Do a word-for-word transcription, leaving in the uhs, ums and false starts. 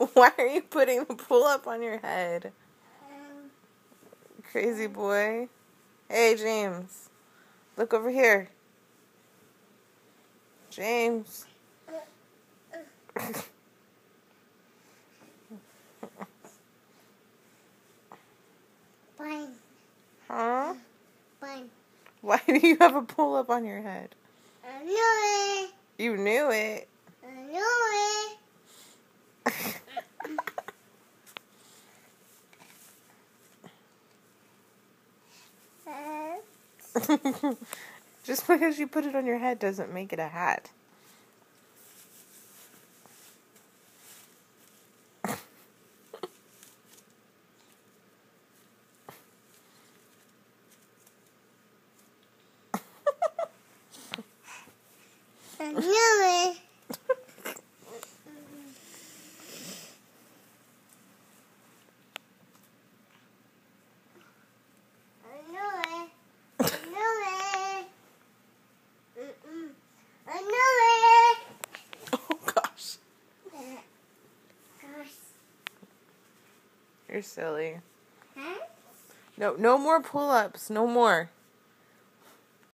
Why are you putting the pull-up on your head? Crazy boy. Hey, James. Look over here. James. Fine. Huh? Fine. Why do you have a pull-up on your head? I knew it. You knew it. I knew it. Just because you put it on your head doesn't make it a hat. I knew it. I knew it. I knew it. Mm-mm. I knew it. Oh, gosh. Gosh. You're silly. Huh? No, no more pull-ups. No more.